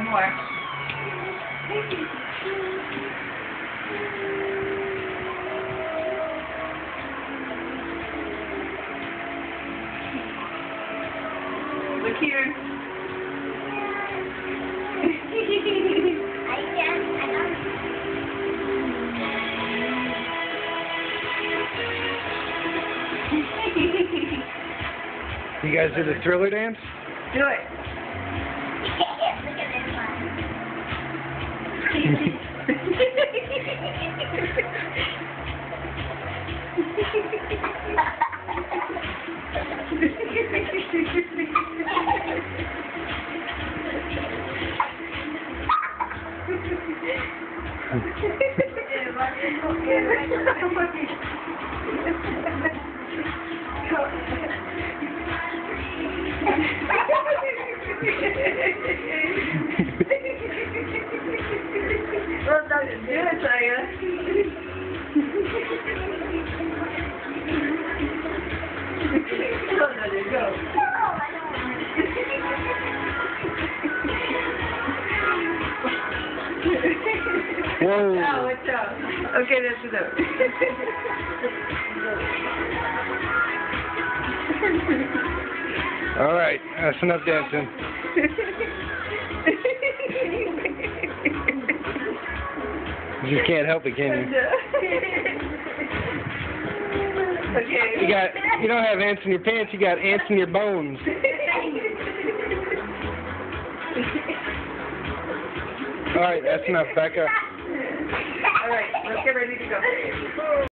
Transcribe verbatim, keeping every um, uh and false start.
One more. Look here. I can't. I don't. You guys do the Thriller dance? Do it. Look at this one. Well, don't do it, Saya. Go, Dada, go. Whoa. Ciao, ciao. Okay, that's enough. All right, that's enough dancing. You just can't help it, can you? Okay. You got, you don't have ants in your pants, you got ants in your bones. All right, that's enough. Back up. All right, let's get ready to go.